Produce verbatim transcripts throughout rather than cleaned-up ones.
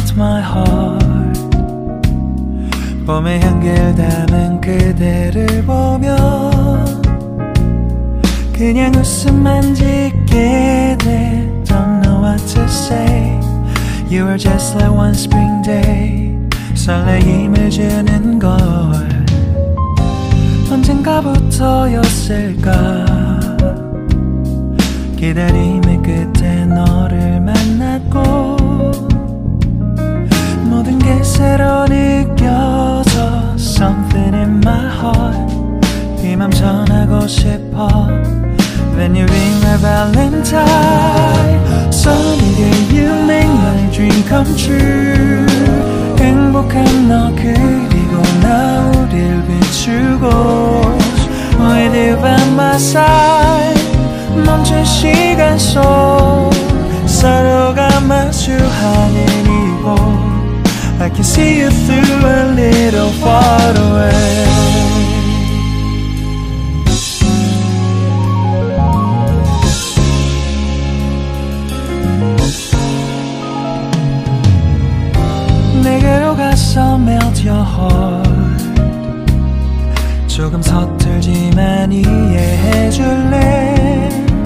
melt my heart. 봄의 향기를 담은 그대를 보면 그냥 웃음만 짓게 돼. Don't know what to say. You are just like one spring day. 설레임을 주는 걸 언젠가부터였을까. 기다림의 끝에 너를 만났고 모든 게 새로 느껴져. Something in my heart. 이 맘 전하고 싶어. When you ring my valentine. Sunny day you make my dream come true. 행복한 너 그리고 나 우릴 비추고 With you by my side. 멈춘 시간 속 서로가 마주하는 이곳 I can see you through a little far away. 내게로 가서 melt your heart. 조금 서툴지만 이해해줄래.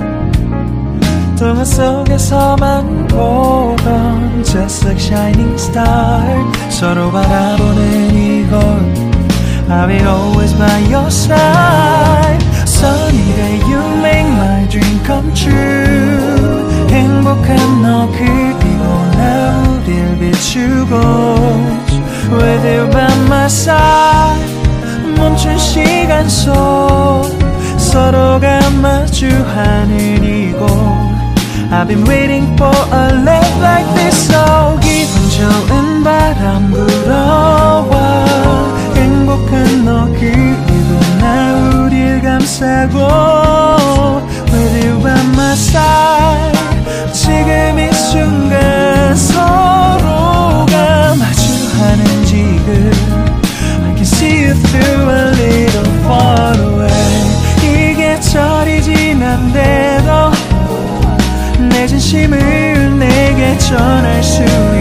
동화 속에서만 보던 Just like shining star. 서로 바라보는 이곳 I'll be always by your side. Sunny day you make my dream come true. 행복한 너 그리고 나 우릴 비추고 With you by my side. 멈춘 시간 속 서로가 마주하는 이곳 I've been waiting for a love like this. So 기분 좋은 바람 불어와 행복한 너 그리고 나 우릴 감싸고 With you by my side. 지금 이 순간 서로가 마주하는 지금 I can see you through a little far away. 이게 철이 지난데도 내 진심을 내게 전할 수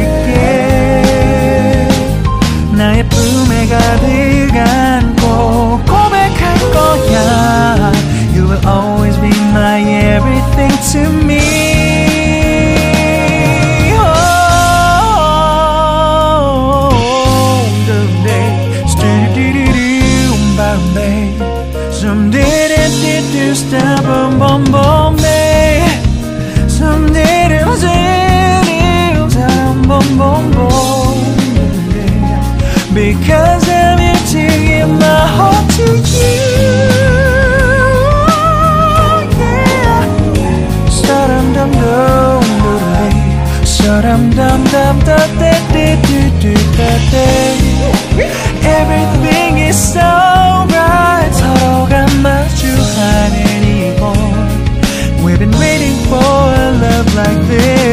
있게 나의 품에 가득 안고 고백할 거야. You will always be my everything to me. Some did it, did do stop, boom, boom, boom, babe. Some did it, was it, down, boom, boom, boom, babe. Because I'm here to give my heart to you, yeah. Sa-dum, dum, dum, dum, sa-dum, dum, dum, da, da, da, da, da, da. Everything is so right. 서로가 마주하는 이곳 We've been waiting for a love like this.